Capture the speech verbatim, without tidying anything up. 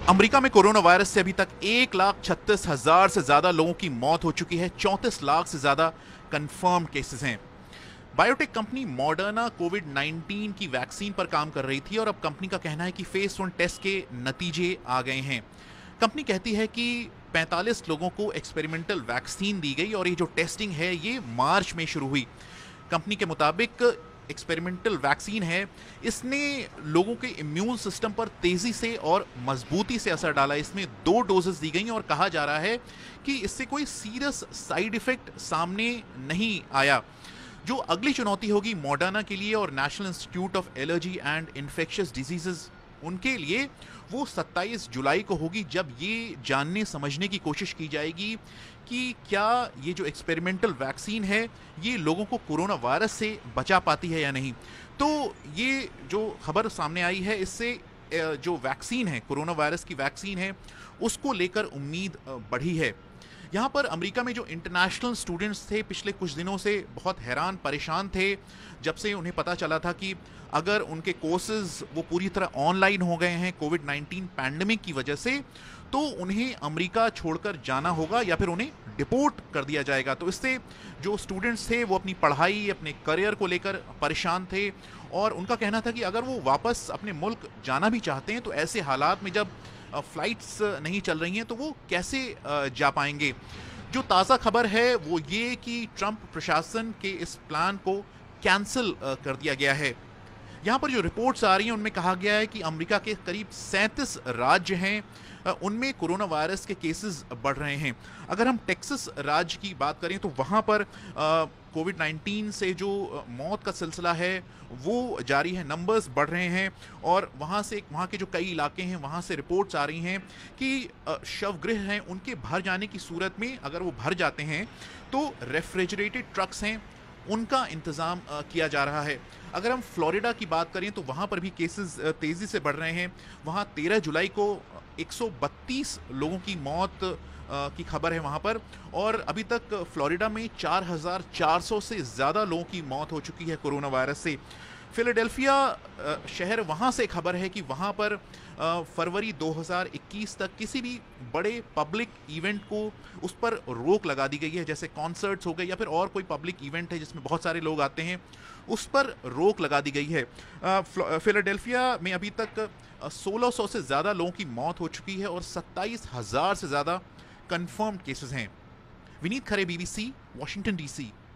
America में corona virus से अभी तक एक लाख छत्तीस हजार से ज्यादा लोगों की मौत हो चुकी है। चौंतीस लाख से ज्यादा कंफर्म केसेस हैं। Biotech company Moderna Covid nineteen की वैक्सीन पर काम कर रही थी और अब कंपनी का कहना है कि फेज वन टेस्ट के नतीजे आ गए हैं। कंपनी कहती है कि पैंतालीस लोगों को एक्सपेरिमेंटल वैक्सीन दी गई और ये जो टेस्टिंग है ये मार्च में शुरू हुई। कंपनी के मुताबिक एक्सपेरिमेंटल वैक्सीन है, इसने लोगों के इम्यून सिस्टम पर तेजी से और मजबूती से असर डाला। इसमें दो डोजेस दी गई और कहा जा रहा है कि इससे कोई सीरियस साइड इफेक्ट सामने नहीं आया। जो अगली चुनौती होगी मॉडर्ना के लिए और National Institute of Allergy and Infectious Diseases उनके लिए, वो सत्ताईस जुलाई को होगी, जब ये जानने समझने की कोशिश की जाएगी कि क्या ये जो एक्सपेरिमेंटल वैक्सीन है ये लोगों को कोरोना वायरस से बचा पाती है या नहीं। तो ये जो खबर सामने आई है, इससे जो वैक्सीन है, कोरोना वायरस की वैक्सीन है, उसको लेकर उम्मीद बढ़ी है। यहाँ पर अमेरिका में जो इंटरनेशनल स्टूडेंट्स थे पिछले कुछ दिनों से बहुत हैरान परेशान थे, जब से उन्हें पता चला था कि अगर उनके कोर्सेज वो पूरी तरह ऑनलाइन हो गए हैं कोविड नाइन्टीन पैंडेमिक की वजह से, तो उन्हें अमेरिका छोड़कर जाना होगा या फिर उन्हें डिपोर्ट कर दिया जाएगा। तो इससे जो स्टूडेंट्स थे वो अपनी पढ़ाई, अपने करियर को लेकर परेशान थे और उनका कहना था कि अगर वो वापस अपने मुल्क जाना भी चाहते हैं तो ऐसे हालात में जब फ्लाइट्स नहीं चल रही हैं तो वो कैसे जा पाएंगे। जो ताज़ा खबर है वो ये कि ट्रंप प्रशासन के इस प्लान को कैंसिल कर दिया गया है। यहाँ पर जो रिपोर्ट्स आ रही हैं उनमें कहा गया है कि अमेरिका के करीब सैंतीस राज्य हैं, उनमें कोरोना वायरस के केसेस बढ़ रहे हैं। अगर हम टेक्सास राज्य की बात करें तो वहाँ पर कोविड नाइन्टीन से जो मौत का सिलसिला है वो जारी है, नंबर्स बढ़ रहे हैं और वहाँ से वहाँ के जो कई इलाके हैं वहाँ से रिपोर्ट्स आ रही हैं कि शवगृह हैं, उनके भर जाने की सूरत में अगर वो भर जाते हैं तो रेफ्रिजरेटेड ट्रक्स हैं, उनका इंतज़ाम किया जा रहा है। अगर हम फ्लोरिडा की बात करें तो वहाँ पर भी केसेस तेज़ी से बढ़ रहे हैं। वहाँ तेरह जुलाई को एक सौ बत्तीस लोगों की मौत की खबर है वहाँ पर, और अभी तक फ्लोरिडा में चार हज़ार चार सौ से ज़्यादा लोगों की मौत हो चुकी है कोरोना वायरस से। फिलाडेल्फिया शहर, वहाँ से खबर है कि वहाँ पर फरवरी दो हज़ार इक्कीस तक किसी भी बड़े पब्लिक इवेंट को उस पर रोक लगा दी गई है, जैसे कॉन्सर्ट्स हो गए या फिर और कोई पब्लिक इवेंट है जिसमें बहुत सारे लोग आते हैं, उस पर रोक लगा दी गई है। फिलाडेल्फिया में अभी तक सोलह सौ से ज़्यादा लोगों की मौत हो चुकी है और सत्ताईस हज़ार से ज़्यादा कंफर्म्ड केसेस हैं। Vineet Khare, BBC, Washington DC.